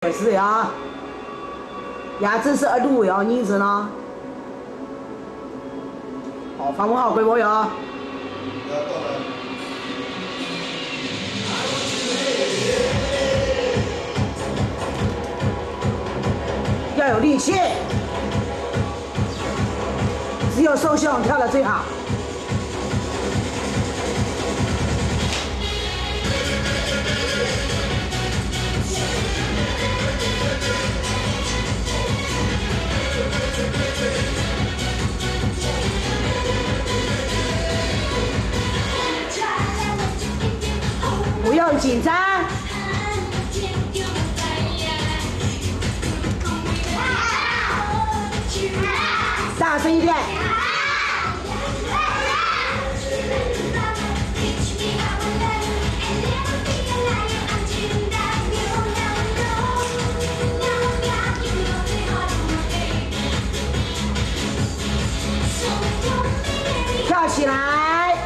开始呀！鸭子是2度呀，你子呢？好，放好规模呀！要有力气，只有手胸跳得最好。 不用紧张，大声一点。跳起来。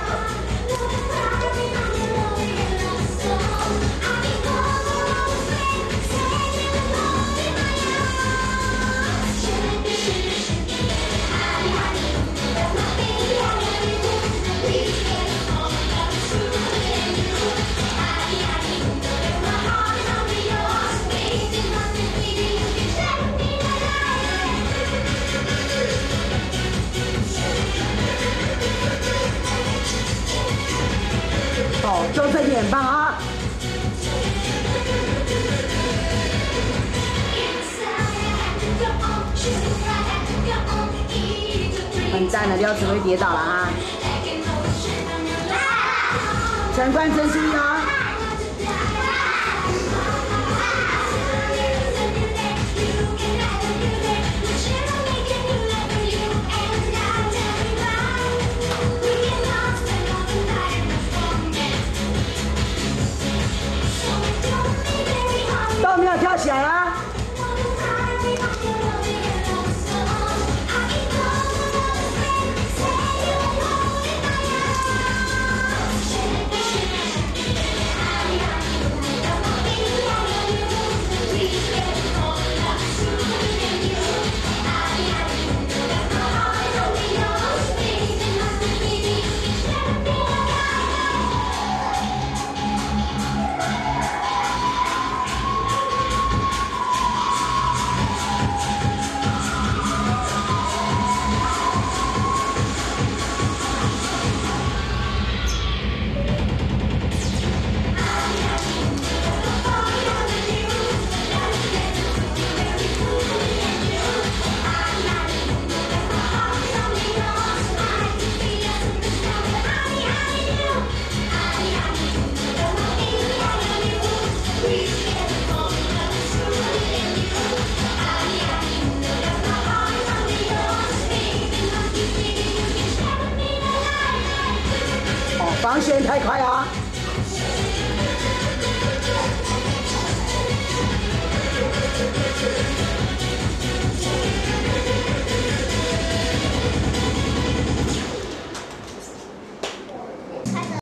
好，纠正点棒啊！很赞的，廖子薇跌倒了啊！陈冠真注意啊！都没有跳起来啊！防线太快了。